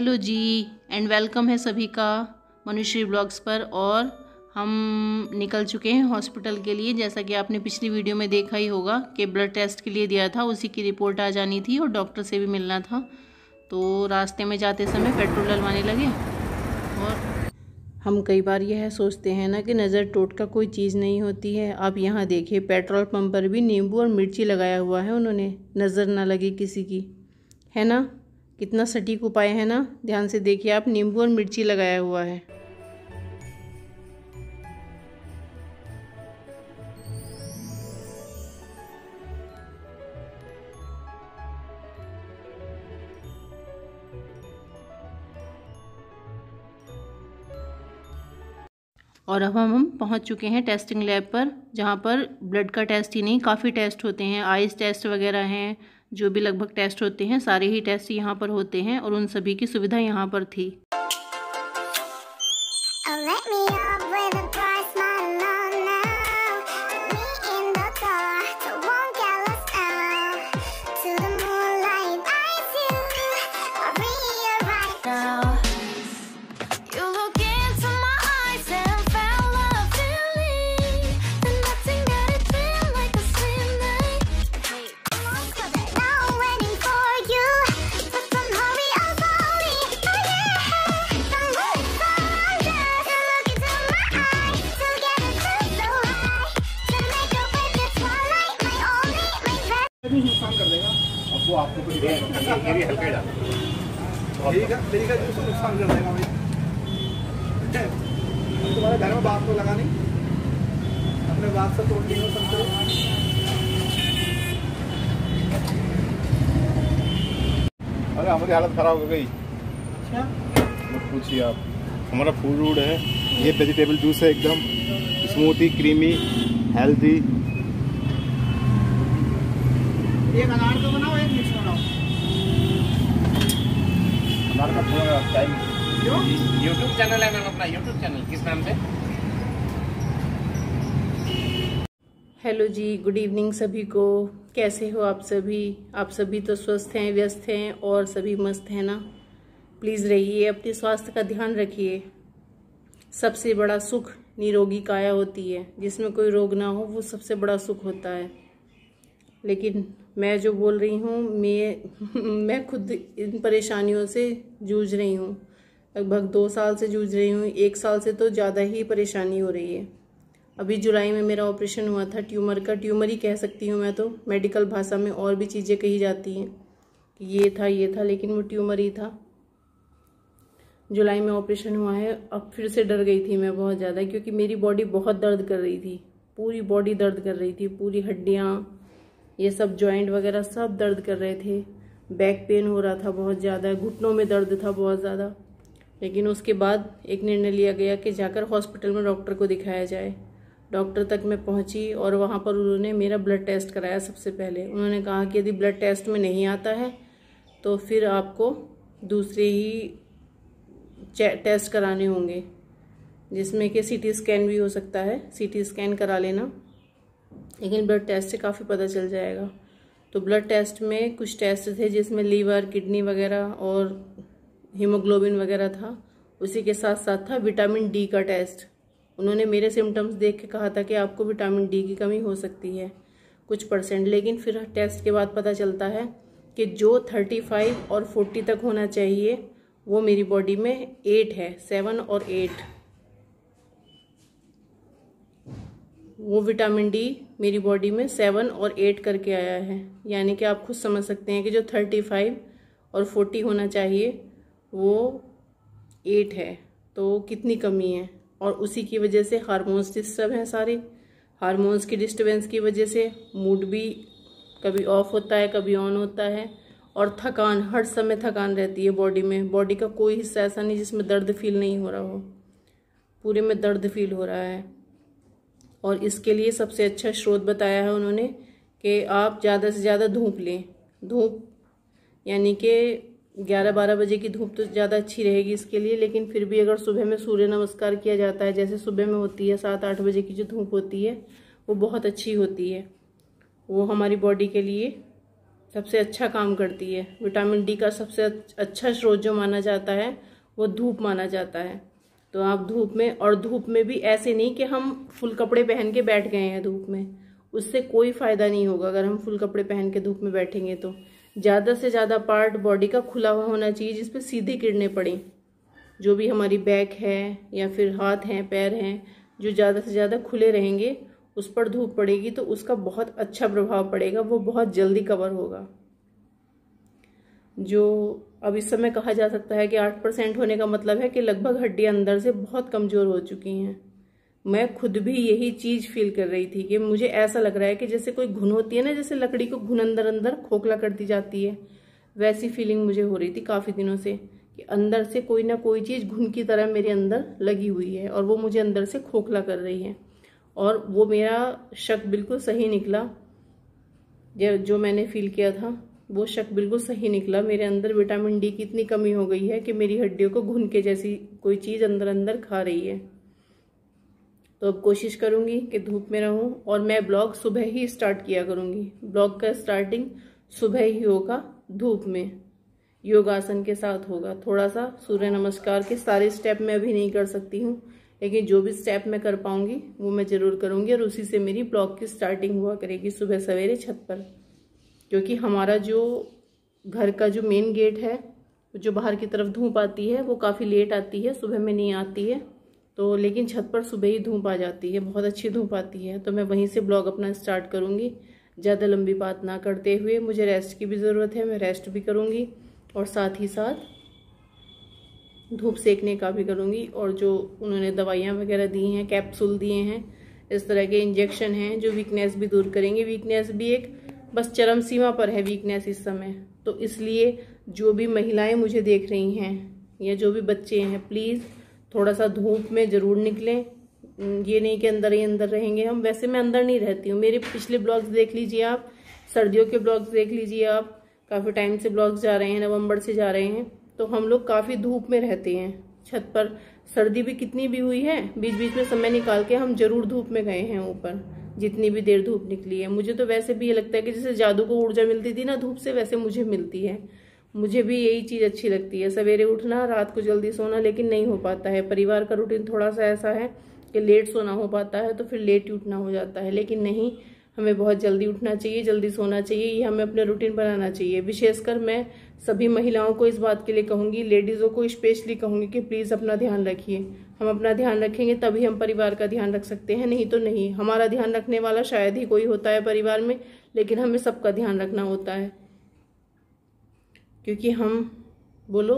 Hello ji and welcome है सभी का मनुश्री ब्लॉग्स पर। और हम निकल चुके हैं हॉस्पिटल के लिए। जैसा कि आपने पिछली वीडियो में देखा ही होगा कि ब्लड टेस्ट के लिए दिया था, उसी की रिपोर्ट आ जानी थी और डॉक्टर से भी मिलना था। तो रास्ते में जाते समय पेट्रोल डलवाने लगे। और हम कई बार यह सोचते हैं ना कि नज़र टोटका कोई चीज़ नहीं होती है। आप यहाँ देखिए, पेट्रोल पंप पर भी नींबू और मिर्ची लगाया हुआ है उन्होंने, नज़र ना लगे किसी की, है ना। कितना सटीक उपाय है ना। ध्यान से देखिए आप, नींबू और मिर्ची लगाया हुआ है। और अब हम पहुंच चुके हैं टेस्टिंग लैब पर, जहां पर ब्लड का टेस्ट ही नहीं, काफ़ी टेस्ट होते हैं। आइस टेस्ट वगैरह हैं, जो भी लगभग टेस्ट होते हैं, सारे ही टेस्ट यहाँ पर होते हैं और उन सभी की सुविधा यहाँ पर थी। नुकसान कर देगा अब वो आपको ये भी हल्का डाल ठीक है जो नुकसान कर देगा भाई। तुम्हारे घर में बात तो लगा नहीं, अपने बात से तोड़ दी हो संतरे। अरे हमारी हालत खराब हो गई। अच्छा मत पूछिए आप। हमारा फूड रूड है, ये वेजिटेबल जूस है, एकदम स्मूथी, क्रीमी, हेल्थी। एक अनार का बनाओ, एक मिक्स बनाओ। अनार का थोड़ा टाइम। यूट्यूब चैनल है मैम अपना, यूट्यूब चैनल किस नाम से? हेलो जी, गुड इवनिंग सभी को। कैसे हो आप सभी? आप सभी तो स्वस्थ हैं, व्यस्त हैं और सभी मस्त हैं ना। प्लीज़ रहिए, अपने स्वास्थ्य का ध्यान रखिए। सबसे बड़ा सुख निरोगी काया होती है, जिसमें कोई रोग ना हो, वो सबसे बड़ा सुख होता है। लेकिन मैं जो बोल रही हूँ, मैं खुद इन परेशानियों से जूझ रही हूँ। लगभग 2 साल से जूझ रही हूँ, 1 साल से तो ज़्यादा ही परेशानी हो रही है। अभी जुलाई में मेरा ऑपरेशन हुआ था ट्यूमर का, ट्यूमर ही कह सकती हूँ मैं तो, मेडिकल भाषा में और भी चीज़ें कही जाती हैं कि ये था, लेकिन वो ट्यूमर ही था। जुलाई में ऑपरेशन हुआ है। अब फिर से डर गई थी मैं बहुत ज़्यादा, क्योंकि मेरी बॉडी बहुत दर्द कर रही थी, पूरी बॉडी दर्द कर रही थी, पूरी हड्डियाँ, ये सब जॉइंट वगैरह सब दर्द कर रहे थे। बैक पेन हो रहा था बहुत ज़्यादा, घुटनों में दर्द था बहुत ज़्यादा। लेकिन उसके बाद एक निर्णय लिया गया कि जाकर हॉस्पिटल में डॉक्टर को दिखाया जाए। डॉक्टर तक मैं पहुंची और वहां पर उन्होंने मेरा ब्लड टेस्ट कराया। सबसे पहले उन्होंने कहा कि यदि ब्लड टेस्ट में नहीं आता है तो फिर आपको दूसरे ही टेस्ट कराने होंगे, जिसमें कि सीटी स्कैन भी हो सकता है। सीटी स्कैन करा लेना, लेकिन ब्लड टेस्ट से काफ़ी पता चल जाएगा। तो ब्लड टेस्ट में कुछ टेस्ट थे, जिसमें लीवर, किडनी वगैरह और हीमोग्लोबिन वगैरह था। उसी के साथ साथ था विटामिन डी का टेस्ट। उन्होंने मेरे सिम्टम्स देख के कहा था कि आपको विटामिन डी की कमी हो सकती है कुछ %। लेकिन फिर टेस्ट के बाद पता चलता है कि जो 35 और 40 तक होना चाहिए वो मेरी बॉडी में 8 है, 7 और 8। वो विटामिन डी मेरी बॉडी में 7 और 8 करके आया है। यानी कि आप खुद समझ सकते हैं कि जो 35 और 40 होना चाहिए वो 8 है, तो कितनी कमी है। और उसी की वजह से हार्मोन्स डिस्टर्ब हैं सारे। हार्मोन्स की डिस्टर्बेंस की वजह से मूड भी कभी ऑफ होता है, कभी ऑन होता है। और थकान, हर समय थकान रहती है बॉडी में। बॉडी का कोई हिस्सा ऐसा नहीं जिसमें दर्द फील नहीं हो रहा हो, पूरे में दर्द फील हो रहा है। और इसके लिए सबसे अच्छा स्रोत बताया है उन्होंने कि आप ज़्यादा से ज़्यादा धूप लें। धूप यानी कि 11-12 बजे की धूप तो ज़्यादा अच्छी रहेगी इसके लिए। लेकिन फिर भी अगर सुबह में सूर्य नमस्कार किया जाता है, जैसे सुबह में होती है 7-8 बजे की जो धूप होती है, वो बहुत अच्छी होती है। वो हमारी बॉडी के लिए सबसे अच्छा काम करती है। विटामिन डी का सबसे अच्छा स्रोत जो माना जाता है वो धूप माना जाता है। तो आप धूप में, और धूप में भी ऐसे नहीं कि हम फुल कपड़े पहन के बैठ गए हैं धूप में, उससे कोई फायदा नहीं होगा। अगर हम फुल कपड़े पहन के धूप में बैठेंगे तो ज़्यादा से ज़्यादा पार्ट बॉडी का खुला हुआ होना चाहिए जिसपे सीधी किरणें पड़ें। जो भी हमारी बैक है या फिर हाथ हैं, पैर हैं, जो ज़्यादा से ज़्यादा खुले रहेंगे उस पर धूप पड़ेगी तो उसका बहुत अच्छा प्रभाव पड़ेगा, वो बहुत जल्दी कवर होगा। जो अब इस समय कहा जा सकता है कि 8% होने का मतलब है कि लगभग हड्डियां अंदर से बहुत कमज़ोर हो चुकी हैं। मैं खुद भी यही चीज़ फील कर रही थी कि मुझे ऐसा लग रहा है कि जैसे कोई घुन होती है ना, जैसे लकड़ी को घुन अंदर अंदर खोखला कर दी जाती है, वैसी फीलिंग मुझे हो रही थी काफ़ी दिनों से कि अंदर से कोई ना कोई चीज़ घुन की तरह मेरे अंदर लगी हुई है और वो मुझे अंदर से खोखला कर रही है। और वो मेरा शक बिल्कुल सही निकला। जो मैंने फील किया था वो शक बिल्कुल सही निकला। मेरे अंदर विटामिन डी की इतनी कमी हो गई है कि मेरी हड्डियों को घुन के जैसी कोई चीज़ अंदर अंदर खा रही है। तो अब कोशिश करूंगी कि धूप में रहूं और मैं ब्लॉग सुबह ही स्टार्ट किया करूंगी। ब्लॉग का स्टार्टिंग सुबह ही होगा, धूप में योगासन के साथ होगा। थोड़ा सा सूर्य नमस्कार के सारे स्टेप मैं अभी नहीं कर सकती हूँ, लेकिन जो भी स्टेप मैं कर पाऊंगी वो मैं जरूर करूंगी और उसी से मेरी ब्लॉग की स्टार्टिंग हुआ करेगी सुबह सवेरे छत पर। क्योंकि हमारा जो घर का जो मेन गेट है, जो बाहर की तरफ धूप आती है वो काफ़ी लेट आती है, सुबह में नहीं आती है। तो लेकिन छत पर सुबह ही धूप आ जाती है, बहुत अच्छी धूप आती है। तो मैं वहीं से ब्लॉग अपना स्टार्ट करूँगी। ज़्यादा लंबी बात ना करते हुए, मुझे रेस्ट की भी ज़रूरत है, मैं रेस्ट भी करूँगी और साथ ही साथ धूप सेकने का भी करूँगी। और जो उन्होंने दवाइयाँ वगैरह दी हैं, कैप्सूल दिए हैं, इस तरह के इंजेक्शन हैं जो वीकनेस भी दूर करेंगे। वीकनेस भी एक बस चरम सीमा पर है वीकनेस इस समय। तो इसलिए जो भी महिलाएं मुझे देख रही हैं या जो भी बच्चे हैं, प्लीज़ थोड़ा सा धूप में ज़रूर निकलें। ये नहीं कि अंदर ही अंदर रहेंगे हम। वैसे मैं अंदर नहीं रहती हूँ। मेरे पिछले ब्लॉग्स देख लीजिए आप, सर्दियों के ब्लॉग्स देख लीजिए आप। काफ़ी टाइम से ब्लॉग्स जा रहे हैं, नवंबर से जा रहे हैं। तो हम लोग काफ़ी धूप में रहते हैं छत पर। सर्दी भी कितनी भी हुई है, बीच बीच में समय निकाल के हम जरूर धूप में गए हैं ऊपर, जितनी भी देर धूप निकली है। मुझे तो वैसे भी ये लगता है कि जैसे जादू को ऊर्जा मिलती थी ना धूप से, वैसे मुझे मिलती है। मुझे भी यही चीज़ अच्छी लगती है, सवेरे उठना, रात को जल्दी सोना। लेकिन नहीं हो पाता है, परिवार का रूटीन थोड़ा सा ऐसा है कि लेट सोना हो पाता है तो फिर लेट उठना हो जाता है। लेकिन नहीं, हमें बहुत जल्दी उठना चाहिए, जल्दी सोना चाहिए, ये हमें अपने रूटीन बनाना चाहिए। विशेषकर मैं सभी महिलाओं को इस बात के लिए कहूँगी, लेडीज़ों को स्पेशली कहूँगी कि प्लीज़ अपना ध्यान रखिए। हम अपना ध्यान रखेंगे तभी हम परिवार का ध्यान रख सकते हैं, नहीं तो नहीं। हमारा ध्यान रखने वाला शायद ही कोई होता है परिवार में, लेकिन हमें सबका ध्यान रखना होता है। क्योंकि हम बोलो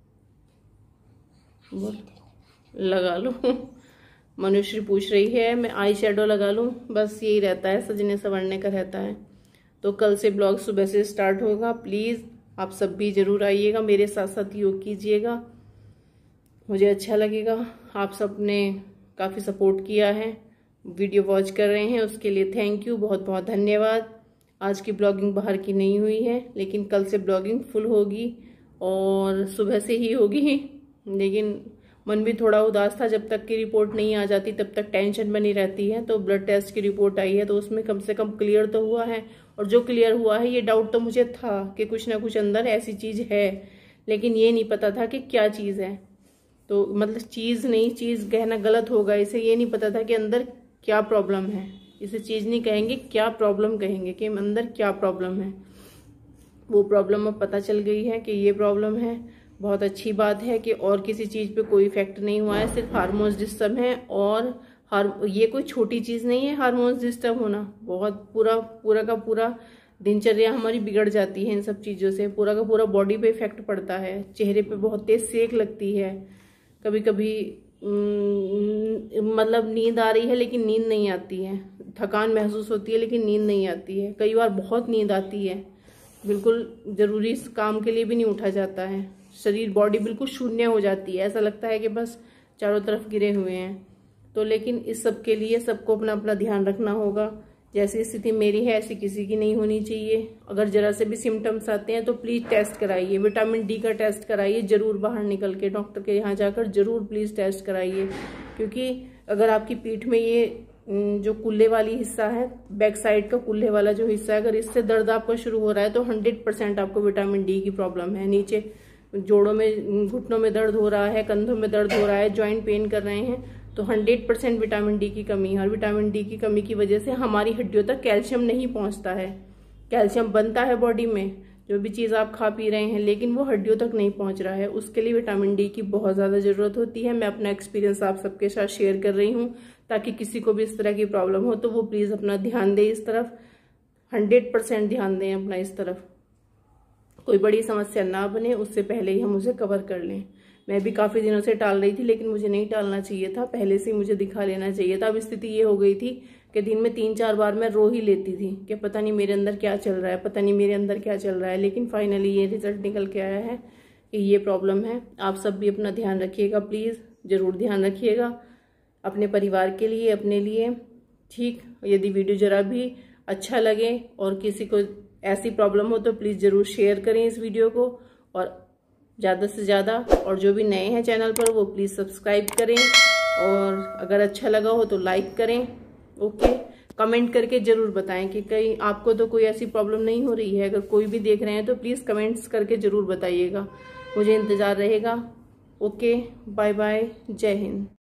लगा लो मनुष्य पूछ रही है मैं आई शेडो लगा लूं, बस यही रहता है, सजने संवरने का रहता है। तो कल से ब्लॉग सुबह से स्टार्ट होगा। प्लीज़ आप सब भी जरूर आइएगा, मेरे साथ साथ योग कीजिएगा, मुझे अच्छा लगेगा। आप सब ने काफ़ी सपोर्ट किया है, वीडियो वॉच कर रहे हैं, उसके लिए थैंक यू, बहुत बहुत धन्यवाद। आज की ब्लॉगिंग बाहर की नहीं हुई है, लेकिन कल से ब्लॉगिंग फुल होगी और सुबह से ही होगी। लेकिन मन भी थोड़ा उदास था, जब तक की रिपोर्ट नहीं आ जाती तब तक टेंशन बनी रहती है। तो ब्लड टेस्ट की रिपोर्ट आई है तो उसमें कम से कम क्लियर तो हुआ है, और जो क्लियर हुआ है ये डाउट तो मुझे था कि कुछ ना कुछ अंदर ऐसी चीज़ है, लेकिन ये नहीं पता था कि क्या चीज़ है। तो मतलब चीज़ नहीं, चीज़ कहना गलत होगा, इसे ये नहीं पता था कि अंदर क्या प्रॉब्लम है। इसे चीज़ नहीं कहेंगे, क्या प्रॉब्लम कहेंगे कि अंदर क्या प्रॉब्लम है। वो प्रॉब्लम अब पता चल गई है कि ये प्रॉब्लम है। बहुत अच्छी बात है कि और किसी चीज़ पे कोई इफेक्ट नहीं हुआ है, सिर्फ हार्मोन्स डिस्टर्ब है। और ये कोई छोटी चीज़ नहीं है हार्मोन्स डिस्टर्ब होना, बहुत पूरा का पूरा दिनचर्या हमारी बिगड़ जाती है इन सब चीज़ों से। पूरा का पूरा बॉडी पे इफेक्ट पड़ता है, चेहरे पे बहुत तेज सेक लगती है, कभी कभी मतलब नींद आ रही है लेकिन नींद नहीं आती है, थकान महसूस होती है लेकिन नींद नहीं आती है, कई बार बहुत नींद आती है, बिल्कुल ज़रूरी काम के लिए भी नहीं उठा जाता है, शरीर बॉडी बिल्कुल शून्य हो जाती है, ऐसा लगता है कि बस चारों तरफ गिरे हुए हैं। तो लेकिन इस सब के लिए सबको अपना अपना ध्यान रखना होगा। जैसी स्थिति मेरी है ऐसी किसी की नहीं होनी चाहिए। अगर जरा से भी सिम्टम्स आते हैं तो प्लीज़ टेस्ट कराइए, विटामिन डी का टेस्ट कराइए जरूर, बाहर निकल के डॉक्टर के यहाँ जाकर जरूर प्लीज़ टेस्ट कराइए। क्योंकि अगर आपकी पीठ में ये जो कुल्ले वाली हिस्सा है, बैक साइड का कुल्ले वाला जो हिस्सा है, अगर इससे दर्द आपका शुरू हो रहा है तो 100% आपको विटामिन डी की प्रॉब्लम है। नीचे जोड़ों में, घुटनों में दर्द हो रहा है, कंधों में दर्द हो रहा है, जॉइंट पेन कर रहे हैं, तो 100% विटामिन डी की कमी है। और विटामिन डी की कमी की वजह से हमारी हड्डियों तक कैल्शियम नहीं पहुंचता है। कैल्शियम बनता है बॉडी में, जो भी चीज़ आप खा पी रहे हैं, लेकिन वो हड्डियों तक नहीं पहुंच रहा है। उसके लिए विटामिन डी की बहुत ज़्यादा ज़रूरत होती है। मैं अपना एक्सपीरियंस आप सबके साथ शेयर कर रही हूँ, ताकि किसी को भी इस तरह की प्रॉब्लम हो तो वो प्लीज़ अपना ध्यान दें इस तरफ, 100% ध्यान दें अपना इस तरफ। कोई बड़ी समस्या ना बने, उससे पहले ही हम उसे कवर कर लें। मैं भी काफ़ी दिनों से टाल रही थी, लेकिन मुझे नहीं टालना चाहिए था, पहले से ही मुझे दिखा लेना चाहिए था। अब स्थिति ये हो गई थी कि दिन में 3-4 बार मैं रो ही लेती थी कि पता नहीं मेरे अंदर क्या चल रहा है, पता नहीं मेरे अंदर क्या चल रहा है। लेकिन फाइनली ये रिजल्ट निकल के आया है कि ये प्रॉब्लम है। आप सब भी अपना ध्यान रखिएगा, प्लीज़ ज़रूर ध्यान रखिएगा, अपने परिवार के लिए, अपने लिए। ठीक, यदि वीडियो ज़रा भी अच्छा लगे और किसी को ऐसी प्रॉब्लम हो तो प्लीज़ ज़रूर शेयर करें इस वीडियो को, और ज़्यादा से ज़्यादा। और जो भी नए हैं चैनल पर वो प्लीज़ सब्सक्राइब करें, और अगर अच्छा लगा हो तो लाइक करें। ओके, कमेंट करके ज़रूर बताएं कि कहीं आपको तो कोई ऐसी प्रॉब्लम नहीं हो रही है। अगर कोई भी देख रहे हैं तो प्लीज़ कमेंट्स करके ज़रूर बताइएगा, मुझे इंतज़ार रहेगा। ओके, बाय बाय, जय हिंद।